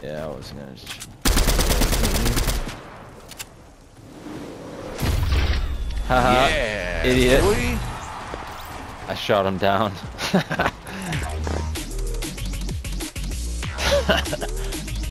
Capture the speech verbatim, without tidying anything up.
Yeah, I was gonna just... Haha, Yeah, idiot. boy. I shot him down.